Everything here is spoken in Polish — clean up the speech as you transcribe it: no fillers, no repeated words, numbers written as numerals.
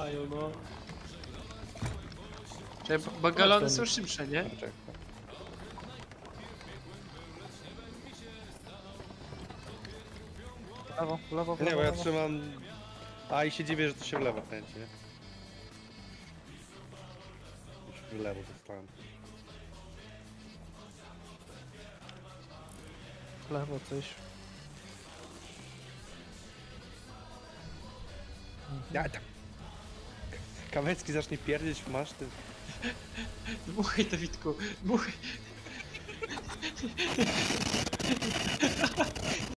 Mają, no. Czekaj, bo galony są szybsze, nie? Czekaj. Lewo, lewo, Nie, lewo, bo ja lewo. trzymam... A i się dziwię, że to się w lewo kręci, nie? Już w lewo dostałem. Lewo coś. Ja tam. Kawecki zacznie pierdzieć w maszty. Dmuchaj to, Witku, dmuchaj.